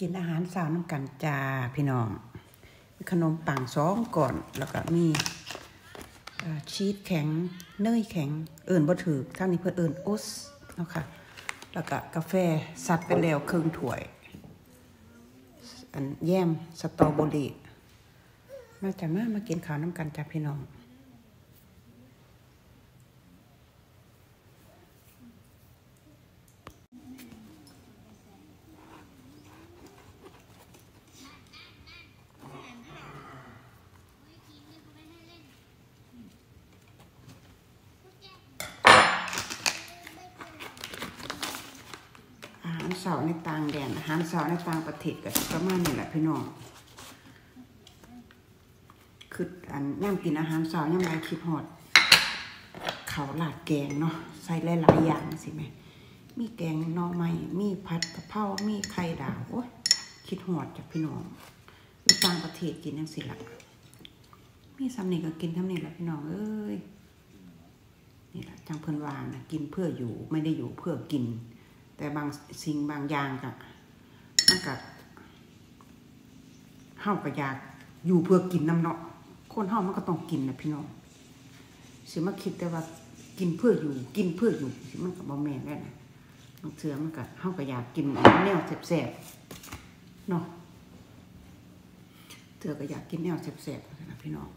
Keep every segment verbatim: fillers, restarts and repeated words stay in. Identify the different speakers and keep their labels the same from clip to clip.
Speaker 1: กินอาหารเช้าน้ำกันจ้าพี่น้องมีขนมปังสองก่อนแล้วก็มีชีสแข็งเนยแข็งเอิ่นบ่ถือท่านนี้เพื่อเอิ่นอุสเนาะค่ะแล้วก็กาแฟซัดไปแล้วครึ่งถ้วยอันแยมสตรอเบอรี่มาจากมามากินข้าวน้ำกันจ้าพี่น้องอาหารเช้าในต่างแดนอาหารเช้าในต่างประเทศก็ประมาณนี้แหละพี่น้องคืออันย่ำกินอาหารเช้าย่ำไรคิดฮอดข้าวราดแกงเนาะใส่หลายๆอย่างสิแม่มีแกงหน่อไม้มีผัดกะเพรามีไข่ดาวโอ้ยคิดฮอดจากพี่น้องในต่างประเทศกินจังซี่ล่ะมีซ้ำนี่ก็กินซ้ำนี่แหละพี่น้องเอ้ยนี่แหละจังเพิ่นว่านะกินเพื่ออยู่ไม่ได้อยู่เพื่อกินแต่บางสิ่งบางอย่างก็มันก็เฮาก็อยากอยู่เพื่อกินน้ำเนาะคนเฮามันก็ต้องกินนะพี่น้องสิมาคิดแต่ว่ากินเพื่ออยู่กินเพื่ออยู่สิมันก็บ่แม่นแล้วนะบางเทื่อมันก็เฮาก็อยากกินแนวแซ่บๆเนาะเทื่อก็อยากกินแนวแซ่บๆนะพี่น้อง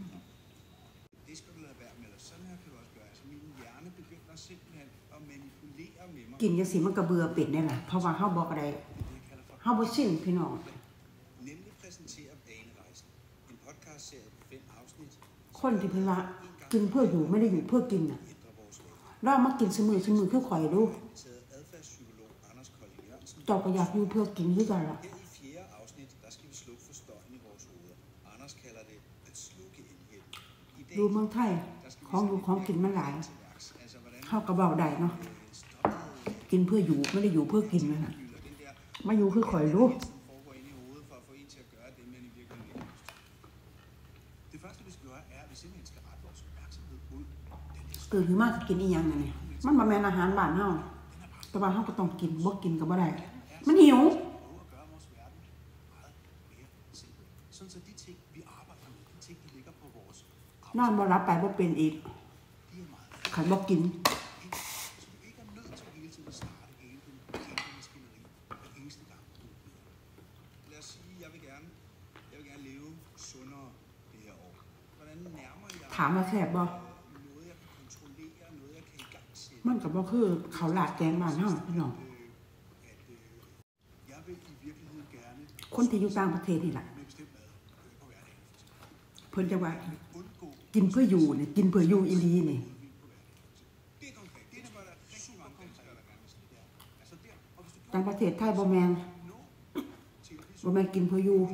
Speaker 1: กินจังซี่มันก็เบื่อเป็ดนี่แหละเพราะว่าเฮาบ่ก็ได้เฮาบ่ชินพี่น้องคนที่เพิ่นว่ากินเพื่ออยู่ไม่ได้อยู่เพื่อกินน่ะเรามากินเสมอเสมอคือข่อยดูเจ้าก็อยากอยู่เพื่อกินคือกันล่ะดูเมืองไทยของอยู่ของกินมันหลายเฮาก็เว้าได้เนาะกินเพื่ออยู่ไม่ได้อยู่เพื่อกินนะฮะมาอยู่คือข่อยรู้ตื่นขึ้นมากินอีหยังเนี่ยมันบ่แม่นอาหารบ้านเฮาแต่ว่าเฮาก็ต้องกินบ่กินก็บ่ได้มันหิวนอนบ่หลับไปบ่เป็นอีกคันบ่กินถามว่าแซ่บบ่มันก็บ่คือข้าวราดแกงบ้านเฮาพี่น้องคนที่อยู่ต่างประเทศนี่แหละเพิ่นจะว่ากินเพื่ออยู่เนี่ยกินเพื่ออยู่อีหลีนี่ต่างประเทศไทยบ่แม่นบ่แม่นกินเพื่ออยู่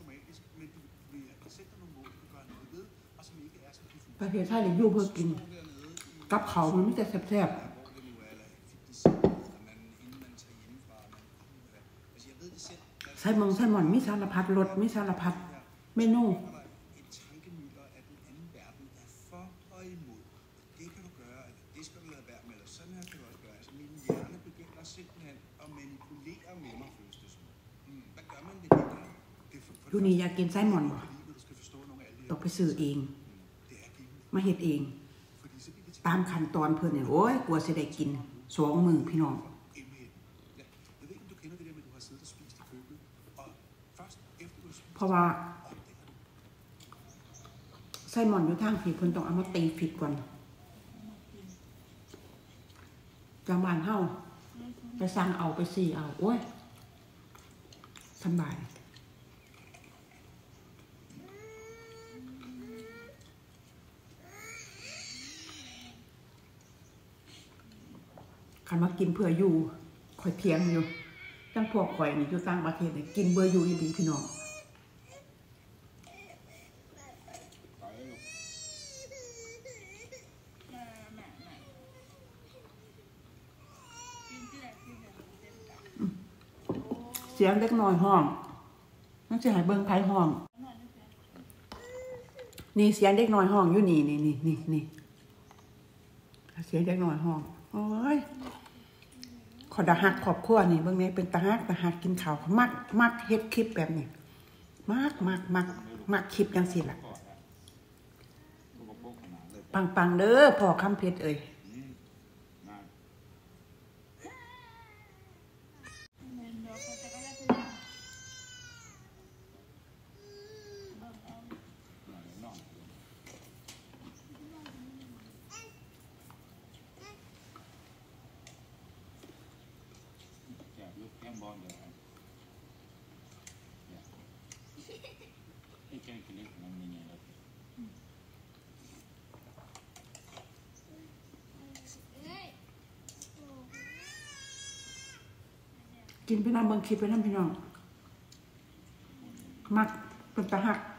Speaker 1: ประเทศไทยนี่อยู่เพื่อกินกับเขามันมีแต่แซ่บๆไส้มงไส้หม่อนมีสารพัดรสมีสารพัดเมนูดูนี่อยากกินไส้หม่อนบ่ต้องไปซื้อเองมาเฮ็ดเองตามขั้นตอนเพิ่นเนี่ยโอ้ยกลัวสิได้กินสองมื้อพี่น้องเพราะว่าไส้หม่อนอยู่ทางผีเพิ่นต้องเอามาตีผิดก่อนจังบ้านเฮาไปสั่งเอาไปซี่เอาโอ้ยสบายคันมากินเพื่ออยู่ข่อยเถียงอยู่จังพวกข่อยนี่อยู่ต่างประเทศนี่กินเบื่ออยู่อีหลีพี่น้องเสียงเล็กน้อยห้องนั่นสิให้เบิ่งไผห้องนี่เสียงเด็กน้อยห้องอยู่นี่นี่นี่นี่นี่เสียงเด็กน้อยห้องโอ้ยขอดาหักครอบครัวนี่เบิ่งนี้เป็นตาฮักตาฮักกินข้าวมักมักเฮ็ดคลิปแบบนี้มักมักมักมักคลิปจังซี่ล่ะปังๆเด้อพ่อคำเพชรเอ้ยกินไปนำเบิ่งคลิปไปนำพี่น้องมักเป็นตาฮัก